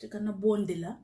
tika na bondela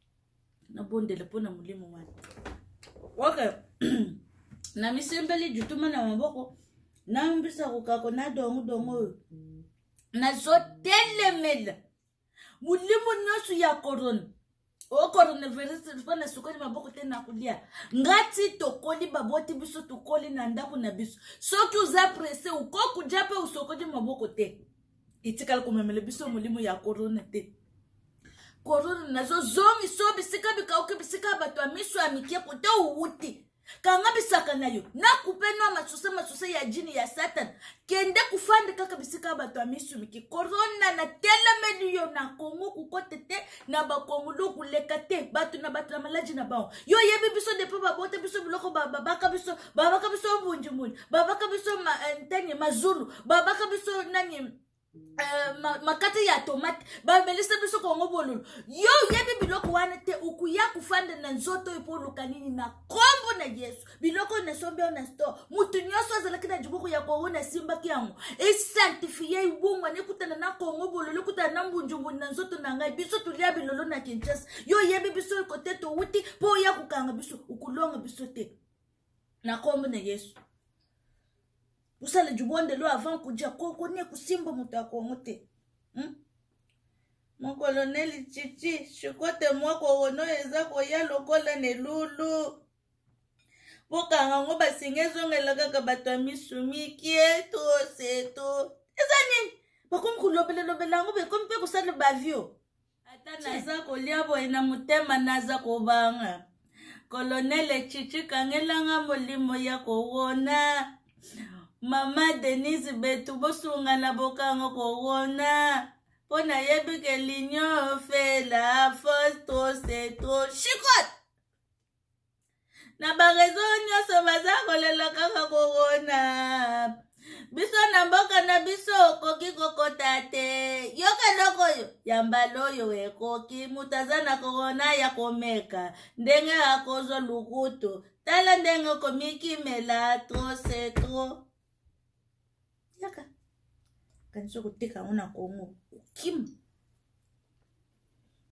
pona mulimo wana. Okay. Na misimbeli jutuma na maboko na mbisa kukako na dongo na zo telemela mulimo nyosu ya corona. O coronavirus fana sukoni maboko tena kulia ngati tokoli baboti biso tukoli na ndaku na biso soki uza presse uko kujape usokoji maboko te itikala kumemele biso mulimo ya corona te. Corona nazo zongi so bisika bikauke bisika bato amiso amikie kote uwuti kanga bisaka nayo na kupeno masuse ya jini ya satan kende kufande kaka bisika bato amiso miki corona na telemeli yo na Kongo kukote te na bakongulu kuleka te bato na malaji na bao yo yebi biso depo babote biso biloko babaka biso mbunji babaka biso ntenye mazulu babaka biso nani makate ya tomate melisa biso Kongo bolulu yo yebi biloko wana te ukuya kufanda na nzoto ipolo kanini na kombo na Yesu biloko na sombe na store mutu nyoso azalaki na jibuku ya korona simba kiango e sanctifier ibungwa nekutana na Kongo bolulu kutana na mbunjumbu na nzoto na ngai biso tulia bilolo na Kinshasa yo yebi biso kote to wuti po ya kukanga biso ukulonga biso te na kombo na Yesu. Usale jubonde lo avant kuja koko ne kusimba muta Kongo te. Mon colonel Chichi, shukote mwako wono eza koya lokola ne lulu. Boka ngango basingezo ngelaga kabato misumi kieto seto. Eza nini? Bakom kulobela ngo bekom pe kusala bavio. Ata naza kolia boye na mutema naza kobanga. Colonel Chichi kangelanga molimo ya kowona. Mama Denise betu bosunga na bokango korona pona yebike linyo fela fosto seto shikot na barezo nyoso bazako lelo kaka korona biso na mboka na biso koki kokotate yoka lokoyo yambaloyo ekoki mutazana korona ya komeka ndenge akozo lukuto tala ndenge komiki mela tro seto yaka kanso kutika una Kongo kim